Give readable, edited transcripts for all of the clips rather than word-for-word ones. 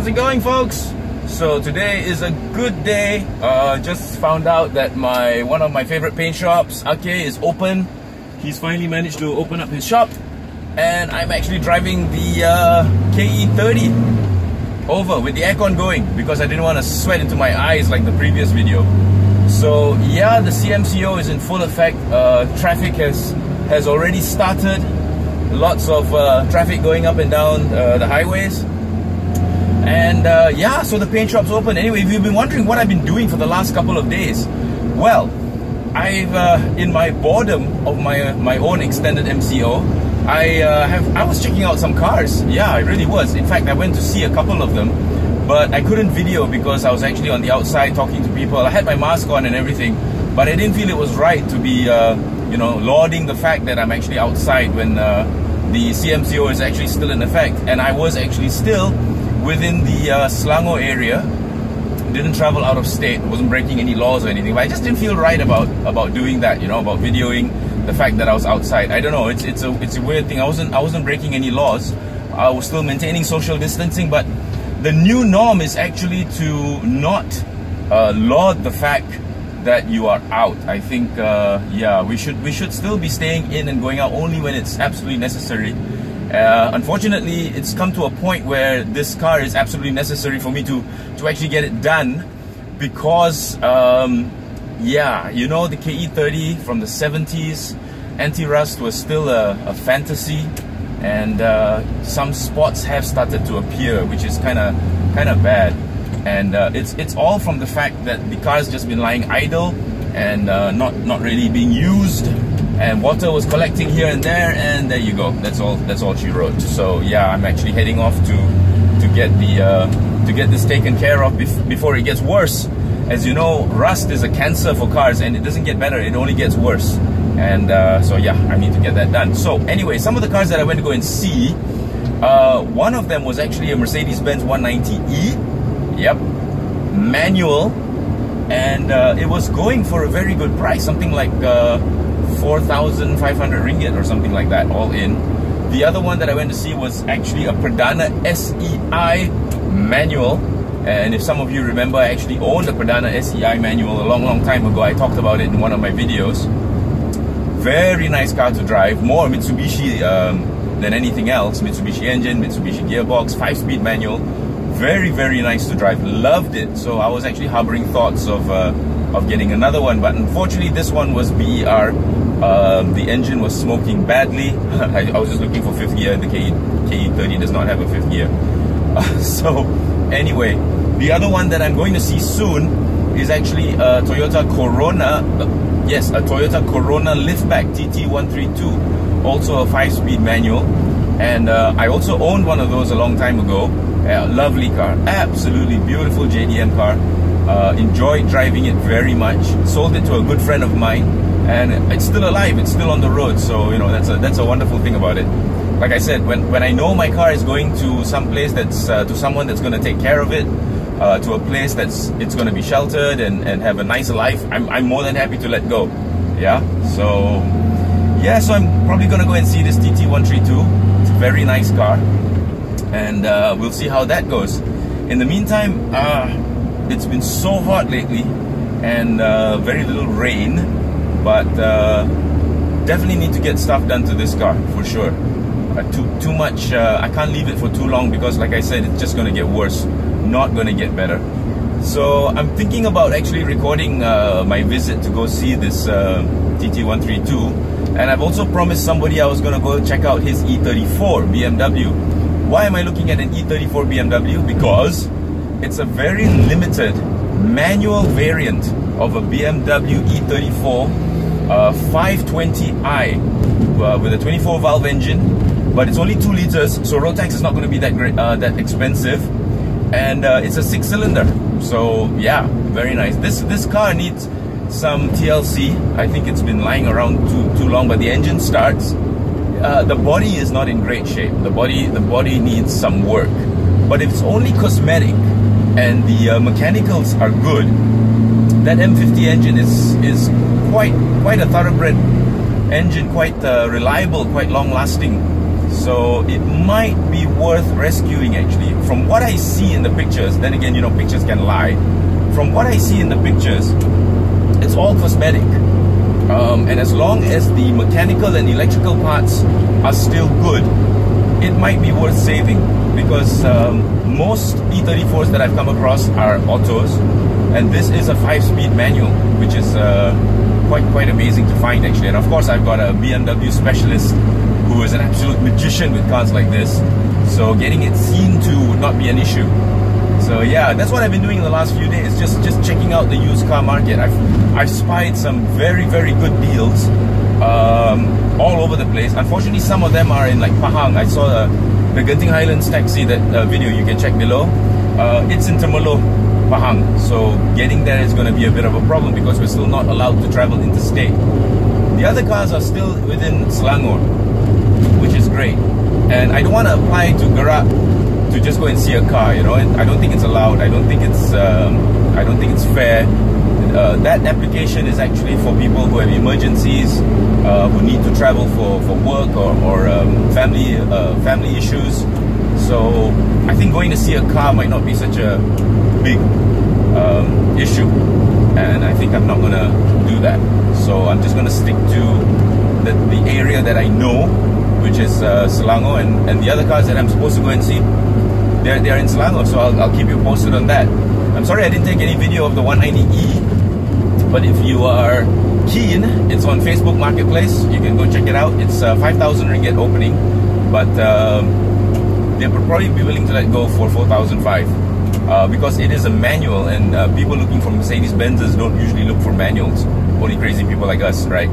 How's it going, folks? So today is a good day. Just found out that one of my favorite paint shops, Ake, is open. He's finally managed to open up his shop, and I'm actually driving the KE30 over with the aircon going because I didn't want to sweat into my eyes like the previous video. So yeah, the CMCO is in full effect. Traffic has already started. Lots of traffic going up and down the highways. And yeah, so the paint shop's open. Anyway, if you've been wondering what I've been doing for the last couple of days, well, I've in my boredom of my own extended MCO, I was checking out some cars. Yeah, I really was. In fact, I went to see a couple of them, but I couldn't video because I was actually on the outside talking to people. I had my mask on and everything, but I didn't feel it was right to be you know, lauding the fact that I'm actually outside when the CMCO is actually still in effect. And I was actually still within the Selangor area. Didn't travel out of state, wasn't breaking any laws or anything, but I just didn't feel right about doing that, you know, about videoing the fact that I was outside. I don't know, it's a weird thing. I wasn't breaking any laws. I was still maintaining social distancing, but the new norm is actually to not laud the fact that you are out. I think yeah, we should still be staying in and going out only when it's absolutely necessary. Unfortunately, it's come to a point where this car is absolutely necessary for me to actually get it done because yeah, you know, the KE30 from the 70s, anti-rust was still a fantasy, and some spots have started to appear, which is kind of bad. And it's all from the fact that the car's just been lying idle and not really being used, and water was collecting here and there you go. That's all she wrote. So yeah, I'm actually heading off to get this taken care of before it gets worse. As you know, rust is a cancer for cars, and it doesn't get better, it only gets worse. And so yeah, I need to get that done. So anyway, some of the cars that I went to go and see, one of them was actually a Mercedes-Benz 190E. Yep, manual, and it was going for a very good price, something like 4,500 ringgit or something like that, all in. The other one that I went to see was actually a Pradana SEI manual, and if some of you remember, I actually owned a Pradana SEI manual a long time ago. I talked about it in one of my videos. Very nice car to drive, more Mitsubishi than anything else. Mitsubishi engine, Mitsubishi gearbox, 5-speed manual. Very nice to drive, loved it. So I was actually harboring thoughts of getting another one, but unfortunately this one was BER. The engine was smoking badly. I was just looking for 5th gear. The KE30 does not have a 5th gear. So anyway, the other one that I'm going to see soon is actually a Toyota Corona. Yes, a Toyota Corona liftback TT132, also a 5-speed manual. And I also owned one of those a long time ago. Lovely car, absolutely beautiful JDM car. Enjoyed driving it very much. Sold it to a good friend of mine, and it's still alive, it's still on the road. So you know, that's a wonderful thing about it. Like I said, when I know my car is going to some place that's to someone that's going to take care of it, to a place it's going to be sheltered and have a nice life, I'm more than happy to let go. Yeah, so yeah, so I'm probably going to go and see this TT132. It's a very nice car, and we'll see how that goes. In the meantime, it's been so hot lately, and very little rain, but definitely need to get stuff done to this car for sure. Too much, I can't leave it for too long because, like I said, it's just going to get worse, not going to get better. So I'm thinking about actually recording my visit to go see this TT132, and I've also promised somebody I was going to go check out his E34 BMW. Why am I looking at an E34 BMW? Because it's a very limited manual variant of a BMW E34 520i with a 24 valve engine, but it's only 2 liters, so road tax is not going to be that great, that expensive, and it's a 6-cylinder. So yeah, very nice. This car needs some TLC. I think it's been lying around too long, but the engine starts. The body is not in great shape. The body needs some work, but if it's only cosmetic and the mechanicals are good, that M50 engine is quite a thoroughbred engine, quite reliable, quite long lasting. So it might be worth rescuing actually. From what I see in the pictures, then again, you know, pictures can lie. From what I see in the pictures, it's all cosmetic. And as long as the mechanical and electrical parts are still good, it might be worth saving, because most E34s that I've come across are autos, and this is a 5-speed manual, which is quite amazing to find actually. And of course I've got a BMW specialist who is an absolute magician with cars like this, so getting it seen to would not be an issue. So yeah, that's what I've been doing in the last few days, just checking out the used car market. I've spied some very good deals all over the place. Unfortunately, some of them are in like Pahang. I saw the Genting Highlands taxi, that video you can check below. It's in Temerloh, Pahang. So getting there is going to be a bit of a problem because we're still not allowed to travel interstate. The other cars are still within Selangor, which is great. And I don't want to apply to Gerak to just go and see a car, you know. I don't think it's allowed. I don't think it's fair. That application is actually for people who have emergencies, who need to travel for work or family issues. So I think going to see a car might not be such a big issue, and I think I'm not gonna do that. So I'm just gonna stick to the area that I know, which is Selangor, and the other cars that I'm supposed to go and see, they're in Selangor, so I'll keep you posted on that. I'm sorry I didn't take any video of the 190E, but if you are keen, it's on Facebook Marketplace. You can go check it out. It's 5,000 ringgit opening, but they would probably be willing to let go for 4,500 because it is a manual, and people looking for Mercedes-Benzes don't usually look for manuals. Only crazy people like us, right?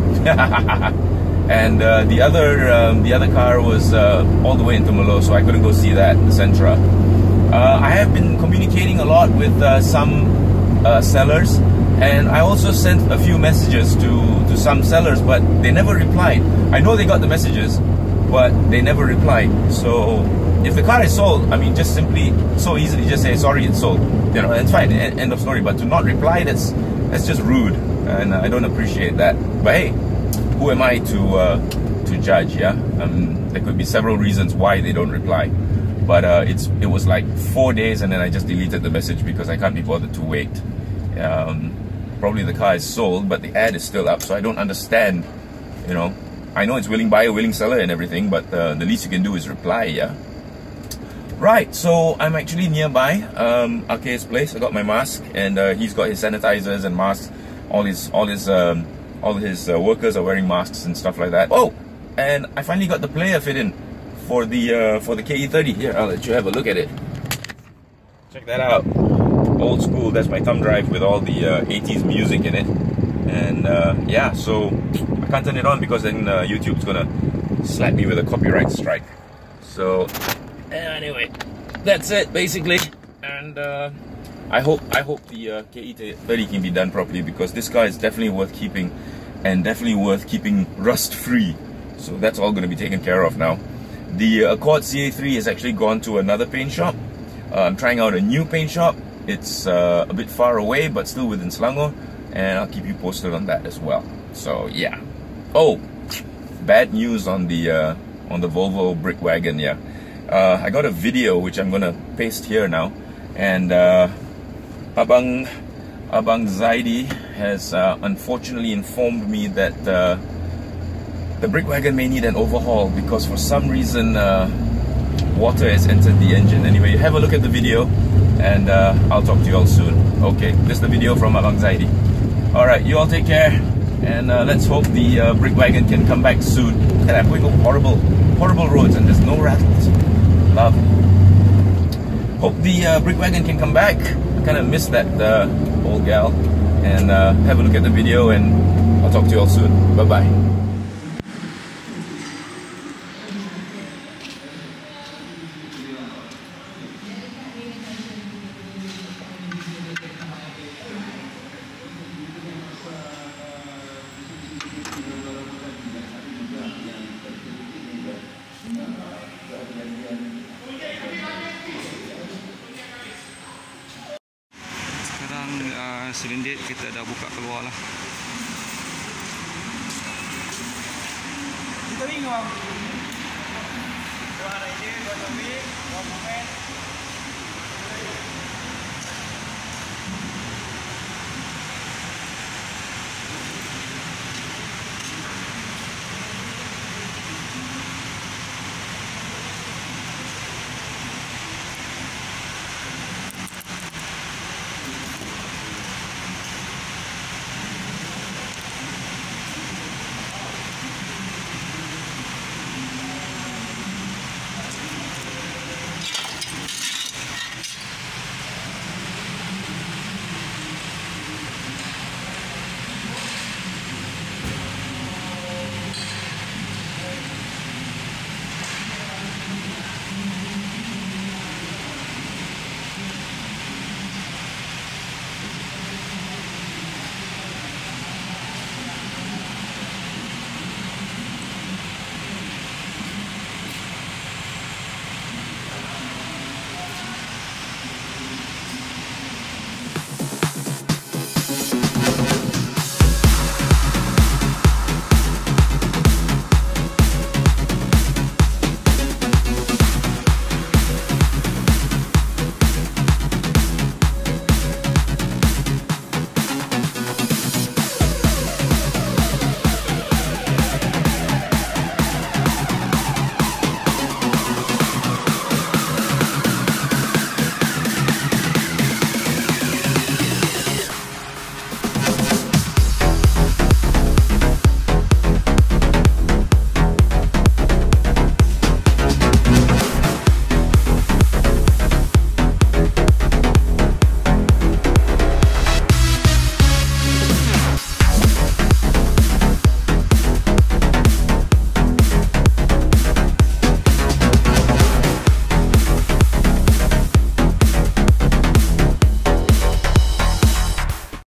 And the other car was all the way in Temerloh, so I couldn't go see that, the Sentra. I have been communicating a lot with some sellers, and I also sent a few messages to some sellers, but they never replied. I know they got the messages, but they never replied. So if the car is sold, I mean, just simply, so easily just say, sorry, it's sold. You know, it's fine, end of story. But to not reply, that's just rude, and I don't appreciate that. But hey, who am I to judge? Yeah, there could be several reasons why they don't reply, but it was like 4 days, and then I just deleted the message because I can't be bothered to wait. Probably the car is sold, but the ad is still up, so I don't understand. You know, I know it's willing buyer, willing seller, and everything, but the least you can do is reply. Yeah. Right. So I'm actually nearby RK's place. I got my mask, and he's got his sanitizers and masks. All his workers are wearing masks and stuff like that. Oh, and I finally got the player fit in for the KE30. Here, I'll let you have a look at it. Check that out. Old school. That's my thumb drive with all the 80s music in it. And yeah, so I can't turn it on because then YouTube's gonna slap me with a copyright strike. So anyway, that's it basically. And I hope the KE30 can be done properly, because this car is definitely worth keeping, and definitely worth keeping rust free. So that's all going to be taken care of now. The Accord CA3 has actually gone to another paint shop. I'm trying out a new paint shop. It's a bit far away, but still within Selangor, and I'll keep you posted on that as well. So yeah. Oh, bad news on the Volvo brick wagon. Yeah, I got a video which I'm gonna paste here now, and Abang Zaidi has unfortunately informed me that the brick wagon may need an overhaul, because for some reason water has entered the engine. Anyway, have a look at the video, and I'll talk to you all soon. Okay, this is the video from Abang Zaidi. Alright, you all take care, and let's hope the brick wagon can come back soon. Look at that, we're going horrible roads, and there's no rattles. Love. Hope the brick wagon can come back. I kind of missed that old gal. And have a look at the video, and I'll talk to you all soon. Bye bye. Selindit kita dah buka keluar lah. Kita ring bang. Dua rider, dua towing, dua momen.